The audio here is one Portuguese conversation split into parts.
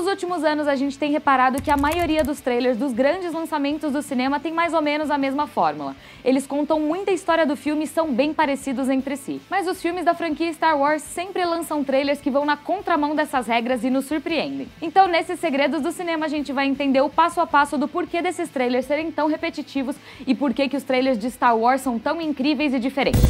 últimos anos a gente tem reparado que a maioria dos trailers dos grandes lançamentos do cinema tem mais ou menos a mesma fórmula. Eles contam muita história do filme e são bem parecidos entre si. Mas os filmes da franquia Star Wars sempre lançam trailers que vão na contramão dessas regras e nos surpreendem. Então, nesses segredos do cinema, a gente vai entender o passo a passo do porquê desses trailers serem tão repetitivos e por que os trailers de Star Wars são tão incríveis e diferentes.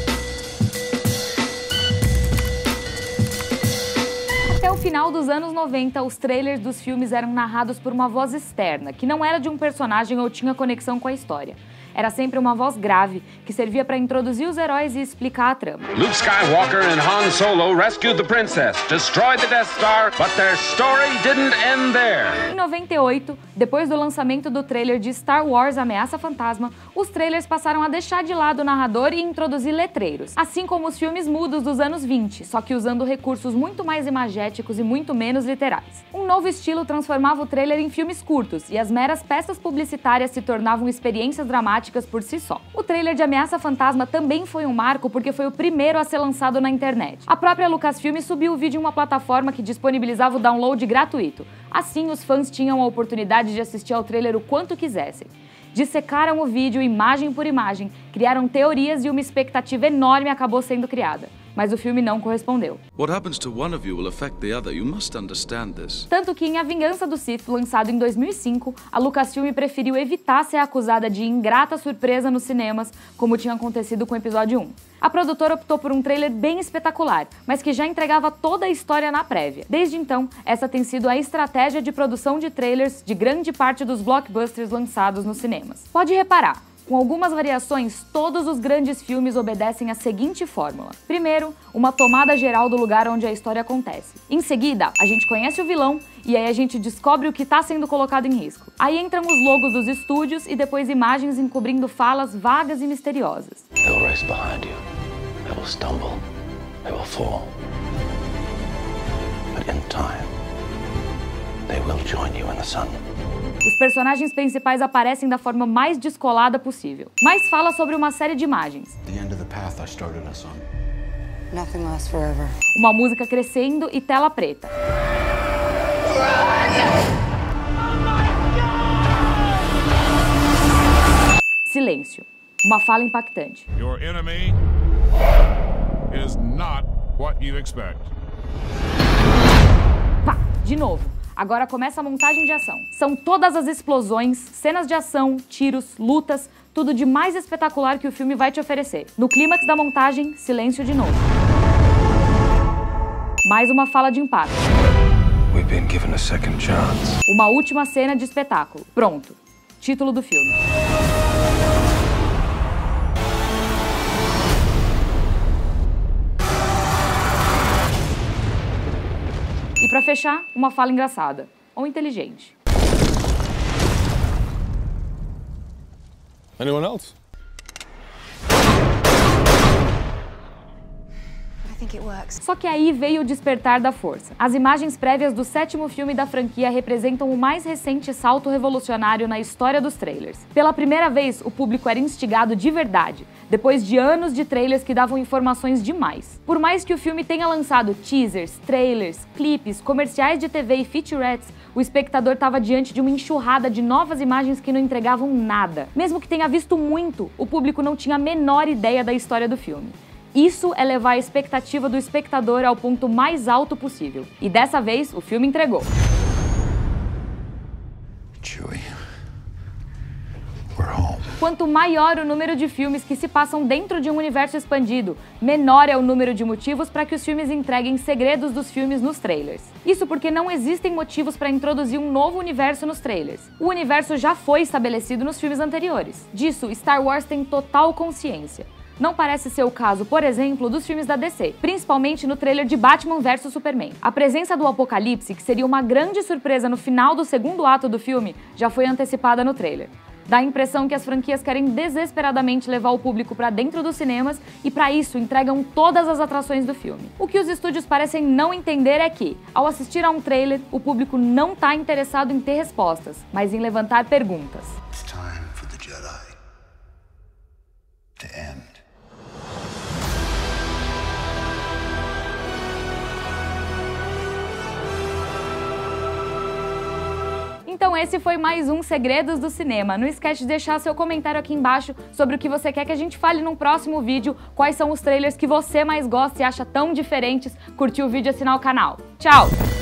Até o final dos anos 90, os trailers dos filmes eram narrados por uma voz externa, que não era de um personagem ou tinha conexão com a história. Era sempre uma voz grave, que servia para introduzir os heróis e explicar a trama. Luke Skywalker and Han Solo rescued the princess, destroyed the Death Star, but their story didn't end there. Em 98, depois do lançamento do trailer de Star Wars Ameaça Fantasma, os trailers passaram a deixar de lado o narrador e introduzir letreiros, assim como os filmes mudos dos anos 20, só que usando recursos muito mais imagéticos e muito menos literais. Um novo estilo transformava o trailer em filmes curtos, e as meras peças publicitárias se tornavam experiências dramáticas por si só. O trailer de Ameaça Fantasma também foi um marco porque foi o primeiro a ser lançado na internet. A própria Lucasfilm subiu o vídeo em uma plataforma que disponibilizava o download gratuito. Assim, os fãs tinham a oportunidade de assistir ao trailer o quanto quisessem. Dissecaram o vídeo imagem por imagem, criaram teorias e uma expectativa enorme acabou sendo criada. Mas o filme não correspondeu. Tanto que em A Vingança do Sith, lançado em 2005, a Lucasfilm preferiu evitar ser acusada de ingrata surpresa nos cinemas, como tinha acontecido com o episódio 1. A produtora optou por um trailer bem espetacular, mas que já entregava toda a história na prévia. Desde então, essa tem sido a estratégia de produção de trailers de grande parte dos blockbusters lançados nos cinemas. Pode reparar, com algumas variações, todos os grandes filmes obedecem à seguinte fórmula. Primeiro, uma tomada geral do lugar onde a história acontece. Em seguida, a gente conhece o vilão e aí a gente descobre o que está sendo colocado em risco. Aí entram os logos dos estúdios e depois imagens encobrindo falas vagas e misteriosas. Os personagens principais aparecem da forma mais descolada possível, mas fala sobre uma série de imagens. Uma música crescendo e tela preta. Silêncio. Uma fala impactante. Your enemy is not what you expect. Pá, de novo. Agora começa a montagem de ação. São todas as explosões, cenas de ação, tiros, lutas, tudo de mais espetacular que o filme vai te oferecer. No clímax da montagem, silêncio de novo. Mais uma fala de impacto. Uma última cena de espetáculo. Pronto. Título do filme. E pra fechar, uma fala engraçada, ou inteligente. Anyone else? Só que aí veio o despertar da força. As imagens prévias do 7º filme da franquia representam o mais recente salto revolucionário na história dos trailers. Pela primeira vez, o público era instigado de verdade, depois de anos de trailers que davam informações demais. Por mais que o filme tenha lançado teasers, trailers, clipes, comerciais de TV e featurettes, o espectador estava diante de uma enxurrada de novas imagens que não entregavam nada. Mesmo que tenha visto muito, o público não tinha a menor ideia da história do filme. Isso é levar a expectativa do espectador ao ponto mais alto possível. E dessa vez, o filme entregou. Quanto maior o número de filmes que se passam dentro de um universo expandido, menor é o número de motivos para que os filmes entreguem segredos dos filmes nos trailers. Isso porque não existem motivos para introduzir um novo universo nos trailers. O universo já foi estabelecido nos filmes anteriores. Disso, Star Wars tem total consciência. Não parece ser o caso, por exemplo, dos filmes da DC, principalmente no trailer de Batman vs Superman. A presença do Apocalipse, que seria uma grande surpresa no final do segundo ato do filme, já foi antecipada no trailer. Dá a impressão que as franquias querem desesperadamente levar o público para dentro dos cinemas e, para isso, entregam todas as atrações do filme. O que os estúdios parecem não entender é que, ao assistir a um trailer, o público não está interessado em ter respostas, mas em levantar perguntas. It's time for the Jedi to end. Então esse foi mais um Segredos do Cinema. Não esquece de deixar seu comentário aqui embaixo sobre o que você quer que a gente fale num próximo vídeo, quais são os trailers que você mais gosta e acha tão diferentes. Curtir o vídeo e assinar o canal. Tchau!